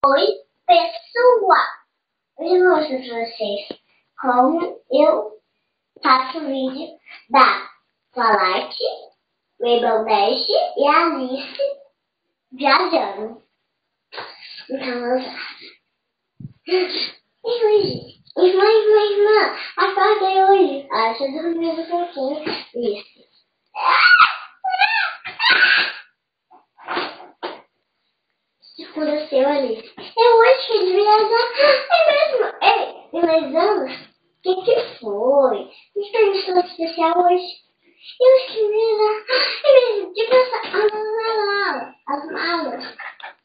Oi, pessoal! Hoje eu vou mostrar para vocês como eu faço o vídeo da Twilight, Rainbow Dash e a Alice viajando. Então vamos lá. Irmã, acordei hoje. Ah, você dormiu um pouquinho. Isso. Escureceu, Alice. Eu hoje fui viajar. É mesmo? Ei, mas anos? O que foi? Que permissão especial hoje? Eu escrevi lá. É mesmo? De pensar. As malas.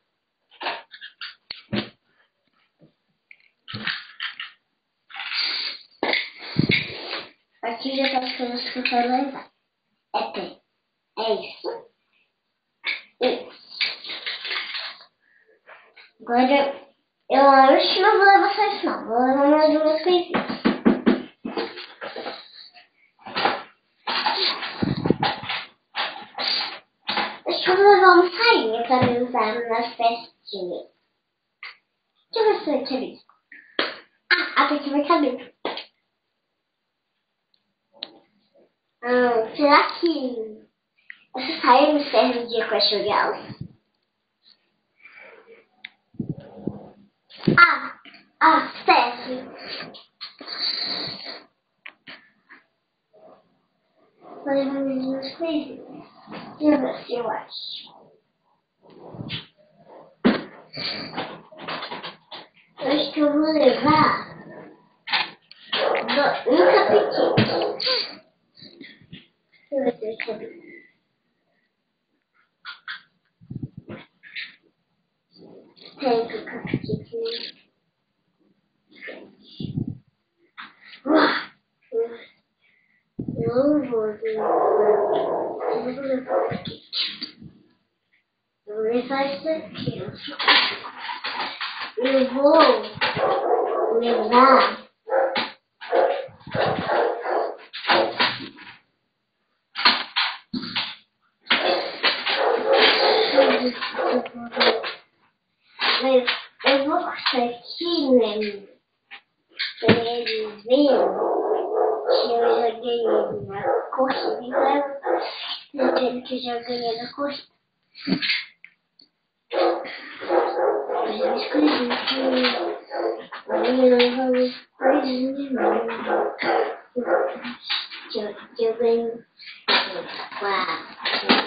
Aqui já tá as coisas que eu quero levar. É isso. Isso. Agora, eu acho que não vou levar só isso, não. Vou levar mais duas coisinhas. Acho que eu vou levar uma sainha para me usar nas festinhas. Deixa eu ver se vai caber. Até aqui vai caber. Será que essa saia me serve de Clash Royale? Serve. Vou levar mais duas coisinhas. Deixa eu ver se eu acho. Eu acho que eu vou levar um capitão. Deixa eu ver se eu cabe. Tem o capitão. Eu não vou levar. Eu vou levar aqui. Eu vou levar isso aqui. Eu vou levar eu vou cortar aqui, né? Pra eles verem que eu já ganhei na corrida. Então, eu tenho que já ganhei na corrida. Mas as coisinhas que eu levo coisinhas não. Que eu ganho 4.